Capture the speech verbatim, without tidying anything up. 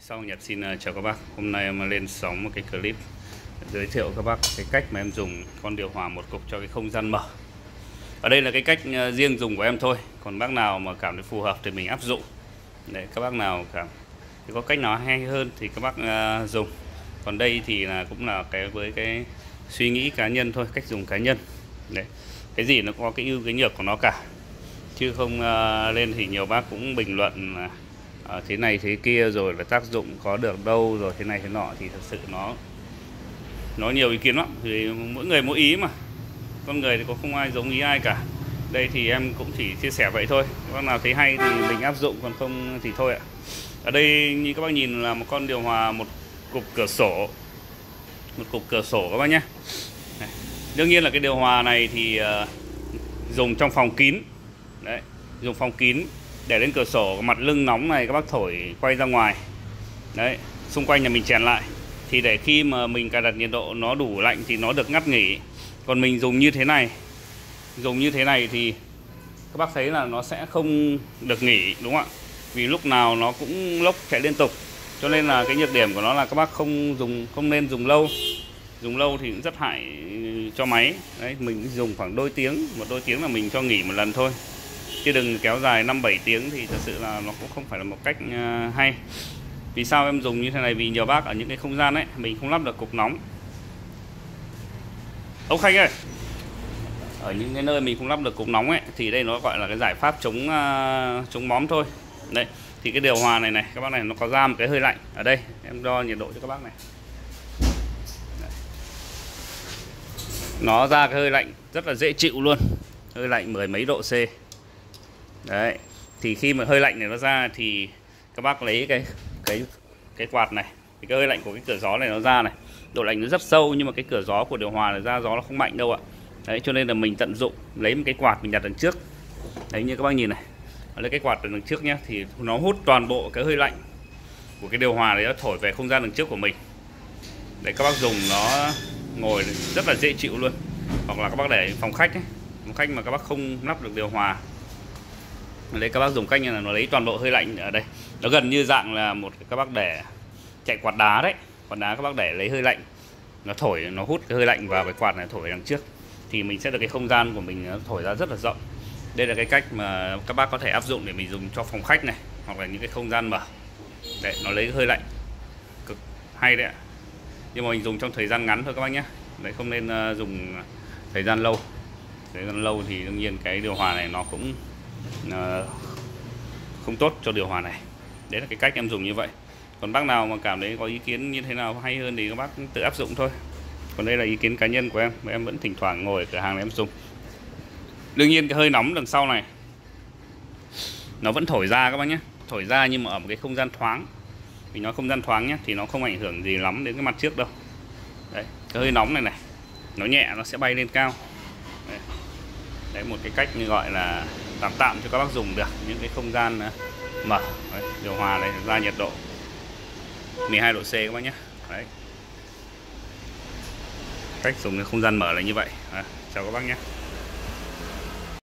Sau Nhật xin uh, chào các bác. Hôm nay em lên sóng một cái clip giới thiệu các bác cái cách mà em dùng con điều hòa một cục cho cái không gian mở. Ở đây là cái cách uh, riêng dùng của em thôi. Còn bác nào mà cảm thấy phù hợp thì mình áp dụng. Để các bác nào cảm thì có cách nào hay hơn thì các bác uh, dùng. Còn đây thì là cũng là cái với cái suy nghĩ cá nhân thôi, cách dùng cá nhân. Đấy. Cái gì nó có cái ưu cái nhược của nó cả. Chứ không uh, lên thì nhiều bác cũng bình luận uh, À, thế này thế kia rồi là tác dụng có được đâu rồi thế này thế nọ, thì thật sự nó nó nhiều ý kiến lắm, thì mỗi người mỗi ý mà, con người thì có không ai giống ý ai cả. Đây thì em cũng chỉ chia sẻ vậy thôi, các bác nào thấy hay thì mình áp dụng, còn không thì thôi ạ. Ở đây như các bác nhìn là một con điều hòa một cục cửa sổ, một cục cửa sổ các bác nhé. Đương nhiên là cái điều hòa này thì uh, dùng trong phòng kín. Đấy, dùng phòng kín để lên cửa sổ, mặt lưng nóng này các bác thổi quay ra ngoài. Đấy, xung quanh nhà mình chèn lại. Thì để khi mà mình cài đặt nhiệt độ nó đủ lạnh thì nó được ngắt nghỉ. Còn mình dùng như thế này, dùng như thế này thì các bác thấy là nó sẽ không được nghỉ, đúng không ạ? Vì lúc nào nó cũng lốc chạy liên tục. Cho nên là cái nhược điểm của nó là các bác không dùng không nên dùng lâu. Dùng lâu thì cũng rất hại cho máy. Đấy, mình dùng khoảng đôi tiếng, một đôi tiếng là mình cho nghỉ một lần thôi. Chứ đừng kéo dài năm bảy tiếng thì thật sự là nó cũng không phải là một cách uh, hay. Vì sao em dùng như thế này? Vì nhiều bác ở những cái không gian ấy mình không lắp được cục nóng. Ông Khanh ơi, ở những cái nơi mình không lắp được cục nóng ấy thì đây nó gọi là cái giải pháp chống uh, chống móm thôi. Đấy, thì cái điều hòa này này các bác này nó có ra một cái hơi lạnh. Ở đây em đo nhiệt độ cho các bác này. Đấy. Nó ra cái hơi lạnh rất là dễ chịu luôn, hơi lạnh mười mấy độ C. Đấy, thì khi mà hơi lạnh này nó ra thì các bác lấy cái cái cái quạt này, thì cái hơi lạnh của cái cửa gió này nó ra này, độ lạnh nó rất sâu, nhưng mà cái cửa gió của điều hòa này ra gió nó không mạnh đâu ạ. Đấy, cho nên là mình tận dụng lấy một cái quạt mình đặt đằng trước. Đấy, như các bác nhìn này, lấy cái quạt đằng trước nhé, thì nó hút toàn bộ cái hơi lạnh của cái điều hòa này, nó thổi về không gian đằng trước của mình. Đấy, các bác dùng nó ngồi rất là dễ chịu luôn. Hoặc là các bác để phòng khách ấy, phòng khách mà các bác không lắp được điều hòa, đấy các bác dùng cách như là nó lấy toàn bộ hơi lạnh ở đây. Nó gần như dạng là một các bác để chạy quạt đá đấy. Quạt đá các bác để lấy hơi lạnh, nó thổi, nó hút cái hơi lạnh vào cái quạt này thổi đằng trước. Thì mình sẽ được cái không gian của mình nó thổi ra rất là rộng. Đây là cái cách mà các bác có thể áp dụng để mình dùng cho phòng khách này, hoặc là những cái không gian mở. Đấy, nó lấy hơi lạnh cực hay đấy ạ. Nhưng mà mình dùng trong thời gian ngắn thôi các bác nhé. Đấy, không nên dùng thời gian lâu. Thời gian lâu thì đương nhiên cái điều hòa này nó cũng Uh, không tốt cho điều hòa này. Đấy là cái cách em dùng như vậy. Còn bác nào mà cảm thấy có ý kiến như thế nào hay hơn thì các bác tự áp dụng thôi. Còn đây là ý kiến cá nhân của em, mà em vẫn thỉnh thoảng ngồi ở cửa hàng này em dùng. Đương nhiên cái hơi nóng đằng sau này nó vẫn thổi ra các bác nhé, thổi ra nhưng mà ở một cái không gian thoáng. Mình nói không gian thoáng nhé, thì nó không ảnh hưởng gì lắm đến cái mặt trước đâu. Đấy, cái hơi nóng này này nó nhẹ, nó sẽ bay lên cao. Đấy, đấy một cái cách như gọi là tạm tạm cho các bác dùng được những cái không gian mở. Đấy, điều hòa này ra nhiệt độ mười hai độ C các bác nhé. Đấy, cách dùng cái không gian mở là như vậy. Đấy, chào các bác nhé.